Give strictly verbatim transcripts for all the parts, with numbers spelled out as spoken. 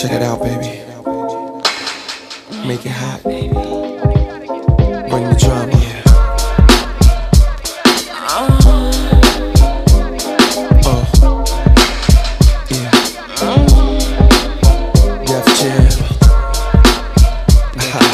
Check it out, baby. Make it hot. Bring the drama. Uh, yeah. Def Jam. Yeah.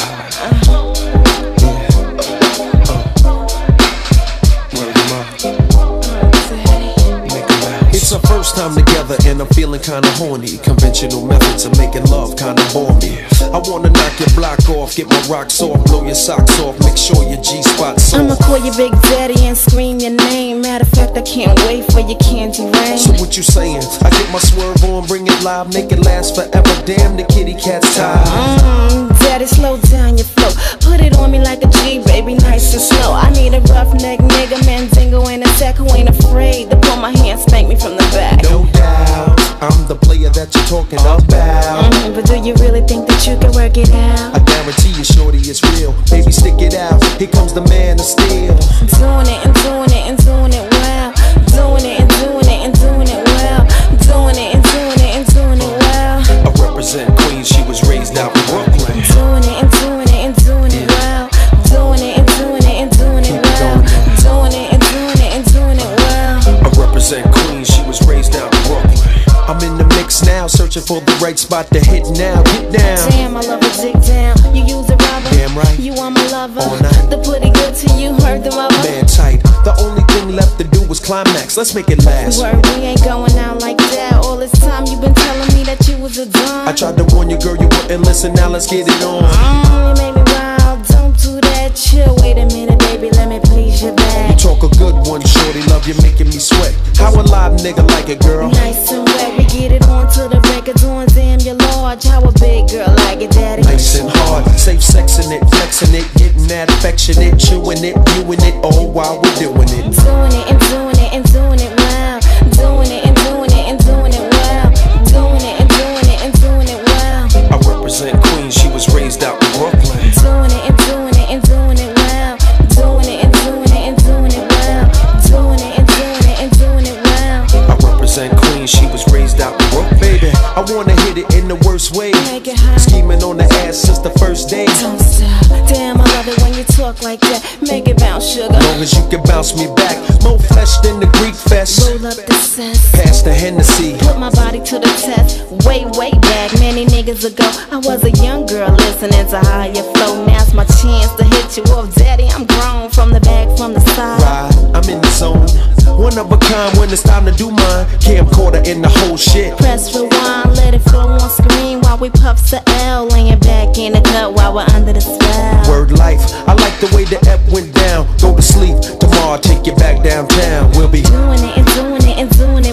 It's our first time together and I'm feeling kinda horny. Conventional methods of making love kinda bore me. I wanna knock your block off, get my rocks off, blow your socks off, make sure your G-spot's off. I'ma call you Big Daddy and scream your name. Matter of fact, I can't wait for your candy rain. So what you saying? I get my swerve on, bring it live, make it last forever. Damn, the kitty cat's tired. Mmm, Daddy, slow down your flow. Put it on me like a G, baby, nice and slow. I need a roughneck nigga, Mandingo in a sack who ain't afraid to pull my hand, spank me from the back. No doubt, I'm the player that you're talking about. Mm-hmm, but do you really think that you can work it out? I guarantee you, shorty, it's real. Baby, stick it out. Here comes the man of steel. Doing it and doing it and doing it well. Doing it and doing it and doing it well. Doing it and doing it and doing it well. I represent Queens, she was raised out in Brooklyn. Doing it and doing it and doing it well. Doing it and doing it and doing it well. Doing it and doing it and doing it well. I represent Queens, she was raised out in Brooklyn. I'm in the mix now, searching for the right spot to hit now. Get down. Damn, I love a dig down. You use a rubber. Damn right. You are my lover. All night. The pretty good to you, heard the mother. Man tight. The only thing left to do was climax. Let's make it last. Word, we ain't going out like that. All this time you been telling me that you was a dumb. I tried to warn you, girl, you wouldn't listen. Now let's get it on. Mm, you made me wild. Don't do that. Chill. Wait a minute, baby. Let me please your back. You talk a good one, shorty. Love you, making me sweat. How a live nigga like it, girl? Nice and wet. We get it on to the records on. Damn, you're large. How a big girl like it, daddy? Nice and hard. Safe sexing it, flexing it, getting that affectionate, chewing it, viewing it, all while we're doing it. Doing it and doing it and doing it well. Doing it and doing it and doing it well. Doing it and doing it and doing it well. I represent Queens, she was raised out in Brooklyn. Doing it and doing it and doing it well. Doing it and doing it and doing it well. Doing it and doing it and doing it well. I represent Queens, she was raised out in Brooklyn. Baby, I wanna hit it in the worst way. Make it hot. Scheming on the ass since the first day. Don't stop. Damn, I love it when you talk like that. Make it bounce, sugar. Long as you can bounce me back. More flesh than the Greek fest. Roll up the cess. Pass the Hennessy. Put my body to the test. Way, way back, many niggas ago, I was a young girl listening to higher flow. Now's my chance to hit you off, daddy. I'm grown from the back, from the side. Ride, I'm in the zone. One of a kind when it's time to do mine. Camcorder in the whole shit. Press rewind, let it flow on screen while we puff the L. Laying back in the cut while we're under the spell. Word life, I like the way the F went down. Go to sleep, tomorrow I'll take you back downtown. We'll be doing it and doing it and doing it